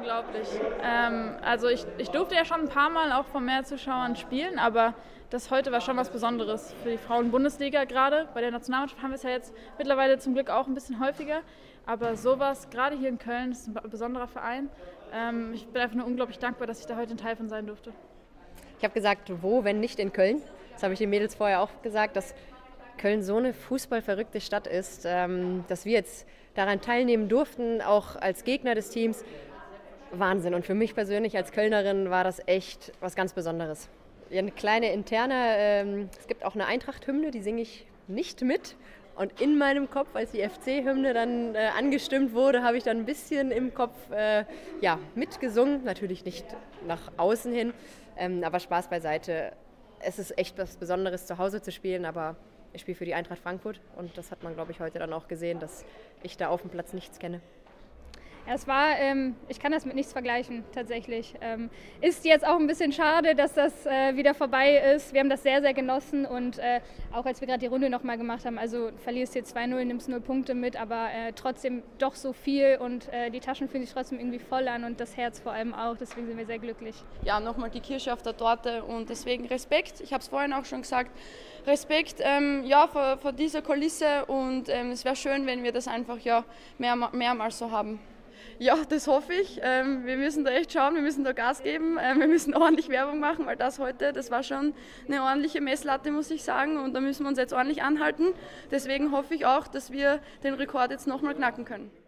unglaublich. Also ich durfte ja schon ein paar Mal auch vor mehr Zuschauern spielen, aber das heute war schon was Besonderes für die Frauen-Bundesliga gerade. Bei der Nationalmannschaft haben wir es ja jetzt mittlerweile zum Glück auch ein bisschen häufiger. Aber sowas, gerade hier in Köln, ist ein besonderer Verein. Ich bin einfach nur unglaublich dankbar, dass ich da heute ein Teil von sein durfte. Ich habe gesagt, wo, wenn nicht in Köln? Das habe ich den Mädels vorher auch gesagt, dass Köln so eine fußballverrückte Stadt ist, dass wir jetzt daran teilnehmen durften, auch als Gegner des Teams. Wahnsinn. Und für mich persönlich als Kölnerin war das echt was ganz Besonderes. Ja, eine kleine interne, es gibt auch eine Eintracht-Hymne, die singe ich nicht mit. Und in meinem Kopf, als die FC-Hymne dann angestimmt wurde, habe ich dann ein bisschen im Kopf mitgesungen. Natürlich nicht nach außen hin, aber Spaß beiseite. Es ist echt was Besonderes, zu Hause zu spielen, aber ich spiele für die Eintracht Frankfurt und das hat man, glaube ich, heute dann auch gesehen, dass ich da auf dem Platz nichts kenne. Ja, ich kann das mit nichts vergleichen, tatsächlich. Ist jetzt auch ein bisschen schade, dass das wieder vorbei ist. Wir haben das sehr, sehr genossen und auch als wir gerade die Runde nochmal gemacht haben, also verlierst jetzt 2-0, nimmst 0 Punkte mit, aber trotzdem doch so viel und die Taschen fühlen sich trotzdem irgendwie voll an und das Herz vor allem auch, deswegen sind wir sehr glücklich. Ja, nochmal die Kirsche auf der Torte und deswegen Respekt. Ich habe es vorhin auch schon gesagt, Respekt vor dieser Kulisse und es wäre schön, wenn wir das einfach mehrmals so haben. Ja, das hoffe ich. Wir müssen da echt schauen, wir müssen da Gas geben, wir müssen ordentlich Werbung machen, weil das war schon eine ordentliche Messlatte, muss ich sagen, und da müssen wir uns jetzt ordentlich anhalten. Deswegen hoffe ich auch, dass wir den Rekord jetzt nochmal knacken können.